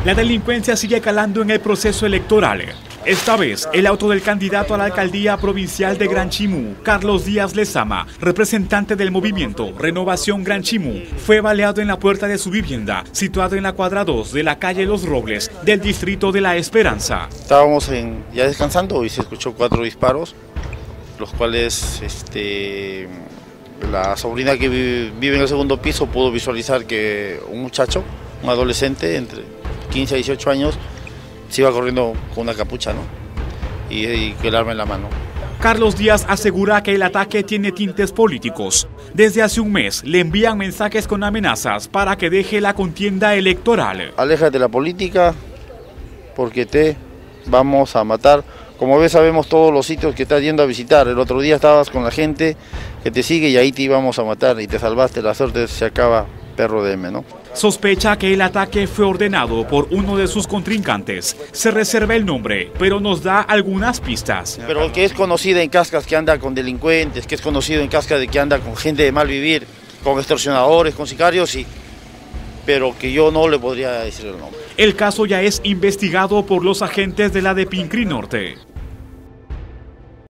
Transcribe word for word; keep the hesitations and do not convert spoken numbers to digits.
La delincuencia sigue calando en el proceso electoral. Esta vez, el auto del candidato a la alcaldía provincial de Gran Chimú, Carlos Díaz Lezama, representante del movimiento Renovación Gran Chimú, fue baleado en la puerta de su vivienda, situado en la cuadra dos de la calle Los Robles, del distrito de La Esperanza. Estábamos en, ya descansando y se escuchó cuatro disparos, los cuales este, la sobrina que vive, vive en el segundo piso pudo visualizar que un muchacho, un adolescente entre quince a dieciocho años, se iba corriendo con una capucha, ¿no? Y, y con el arma en la mano. Carlos Díaz asegura que el ataque tiene tintes políticos. Desde hace un mes le envían mensajes con amenazas para que deje la contienda electoral. Aléjate de la política porque te vamos a matar. Como ves, sabemos todos los sitios que estás yendo a visitar. El otro día estabas con la gente que te sigue y ahí te íbamos a matar y te salvaste. La suerte se acaba, perro de M, ¿no? Sospecha que el ataque fue ordenado por uno de sus contrincantes. Se reserva el nombre, pero nos da algunas pistas. Pero que es conocido en Cascas que anda con delincuentes, que es conocido en Cascas de que anda con gente de mal vivir, con extorsionadores, con sicarios, sí. Pero que yo no le podría decir el nombre. El caso ya es investigado por los agentes de la DEPINCRI Norte.